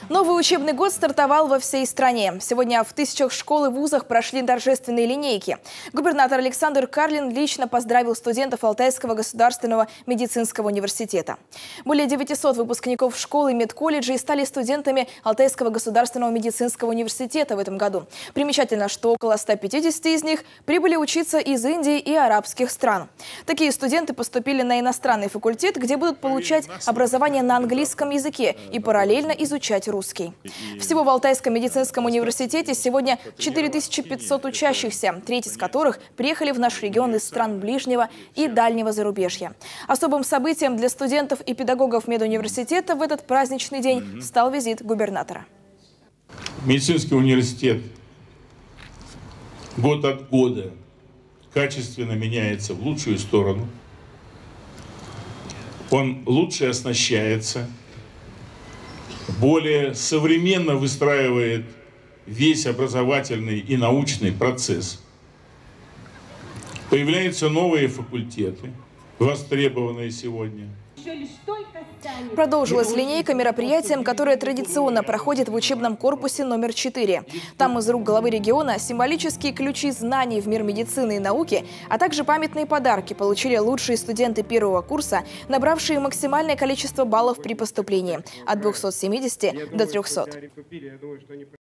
Новый учебный год стартовал во всей стране. Сегодня в тысячах школ и вузах прошли торжественные линейки. Губернатор Александр Карлин лично поздравил студентов Алтайского государственного медицинского университета. Более 900 выпускников школ и медколледжей стали студентами Алтайского государственного медицинского университета в этом году. Примечательно, что около 150 из них прибыли учиться из Индии и арабских стран. Такие студенты поступили на иностранный факультет, где будут получать образование на английском языке и параллельно изучать русский. Всего в Алтайском медицинском университете сегодня 4500 учащихся, треть из которых приехали в наш регион из стран ближнего и дальнего зарубежья. Особым событием для студентов и педагогов медуниверситета в этот праздничный день стал визит губернатора. Медицинский университет год от года качественно меняется в лучшую сторону. Он лучше оснащается, более современно выстраивает весь образовательный и научный процесс. Появляются новые факультеты, востребованные сегодня. Продолжилась линейка мероприятием, которое традиционно проходит в учебном корпусе номер 4. Там из рук главы региона символические ключи знаний в мир медицины и науки, а также памятные подарки получили лучшие студенты первого курса, набравшие максимальное количество баллов при поступлении – от 270 до 300.